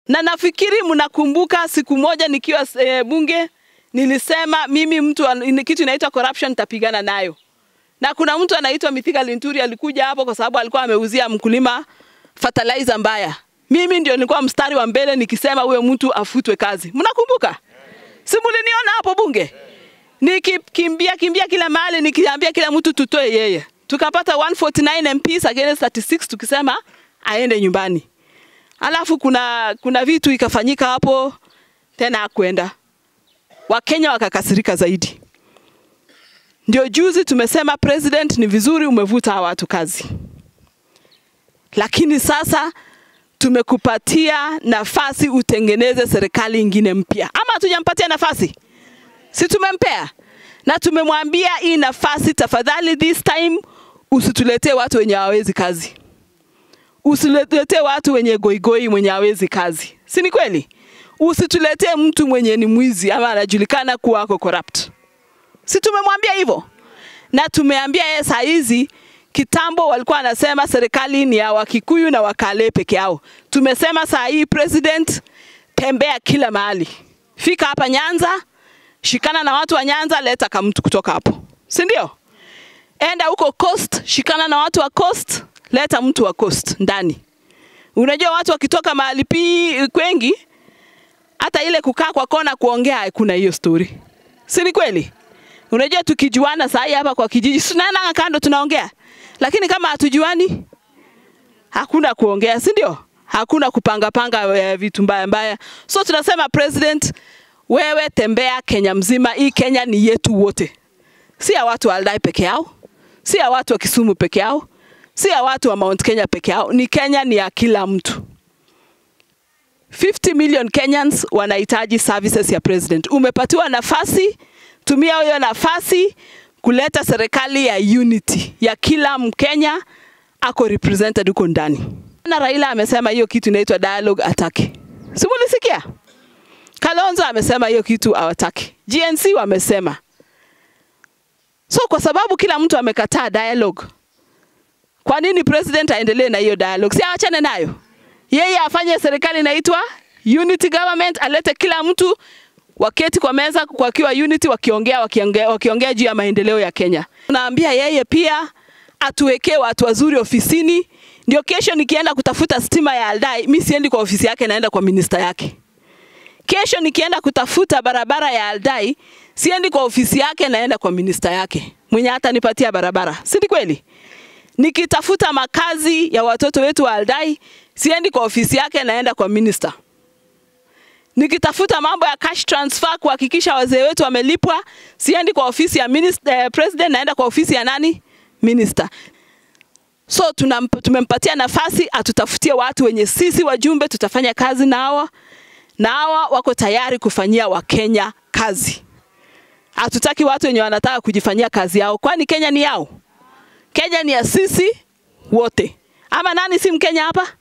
Na nafikiri mnakumbuka siku moja nikiwa bunge nilisema mimi mtu kitu inaitwa corruption tapigana nayo. Na kuna mtu anaitwa Mithika Linturi alikuja hapo kwa sababu alikuwa ameuzia mkulima fertilizer mbaya. Mimi ndio nilikuwa mstari wa mbele nikisema huyo mtu afutwe kazi. Mnakumbuka? Si mliniona hapo bunge? Nikikimbia kila mahali nikiambia kila mtu tutoe yeye. Tukapata 149 MPs against 36 tukisema aende nyumbani. Alafu kuna vitu ikafanyika hapo tena hakwenda. Wakenya wakakasirika zaidi. Ndio juzi tumesema president ni vizuri umevuta watu kazi. Lakini sasa tumekupatia nafasi utengeneze serikali ingine mpya. Ama hatujampatia nafasi? Si tumempea? Na tumemwambia hii nafasi tafadhali this time usituletee watu wenye hawezi kazi. Usituletee watu wenye goigoi mwenye hawezi kazi. Si ni kweli? Usituletee mtu mwenye ni mwizi ama anajulikana kuwa ako corrupt. Si tumemwambia hivyo? Na tumeambia yeye saa hizi kitambo walikuwa anasema serikali ni ya Wakikuyu na Wakale peke yao. Tumesema saa hii president tembea kila mahali. Fika hapa Nyanza, shikana na watu wa Nyanza, leta kama mtu kutoka hapo. Si ndio? Enda huko Coast, shikana na watu wa Coast, leta mtu wa Coast ndani. Unajua watu wakitoka mahali kwengi hata ile kukaa kwa kona kuongea hakuna hiyo story. Si ni kweli? Unajua tukijuana saa hii hapa kwa kijiji tunaenda kando tunaongea. Lakini kama hatujuani hakuna kuongea, si ndio? Hakuna kupanga vitu mbaya. So tunasema president, wewe tembea Kenya mzima. Hii Kenya ni yetu wote. Si ya watu wa Aldai peke yao, si ya watu wa Kisumu peke yao, si ya watu wa Mount Kenya peke yao. Ni Kenya ni ya kila mtu. 50 million Kenyans wanahitaji services ya president. Umepatiwa nafasi, tumia hiyo nafasi kuleta serikali ya unity ya kila Mkenya ako represented huko ndani. Na Raila amesema hiyo kitu inaitwa dialogue ataki. Si mulisikia? Kalonzo amesema hiyo kitu hawataki. GNC wamesema. So kwa sababu kila mtu amekataa dialogue, kwa nini president aendelee na hiyo dialogue? Si aachane nayo. Yeye afanye serikali inaitwa unity government, alete kila mtu waketi kwa meza kwa kiwa unity wakiongea juu ya maendeleo ya Kenya. Naambia yeye pia atuwekee watu wazuri ofisini, ndio kesho nikienda kutafuta stima ya Aldai, mimi siendi kwa ofisi yake, naenda kwa minister yake. Kesho nikienda kutafuta barabara ya Aldai, siendi kwa ofisi yake, naenda kwa minister yake. Mwenye hata nipatia barabara. Si kweli? Nikitafuta makazi ya watoto wetu wa Aldai, siendi kwa ofisi yake, naenda kwa minister. Nikitafuta mambo ya cash transfer kuhakikisha wazee wetu wamelipwa, siendi kwa ofisi ya president, naenda kwa ofisi ya nani? Minister. So tumempatia nafasi atutafutie watu wenye sisi wajumbe tutafanya kazi na hawa wako tayari kufanyia Wakenya kazi. Hatutaki watu wenye wanataka kujifanyia kazi yao, kwani Kenya ni yao. Kenya ni ya sisi wote. Ama nani si Mkenya hapa?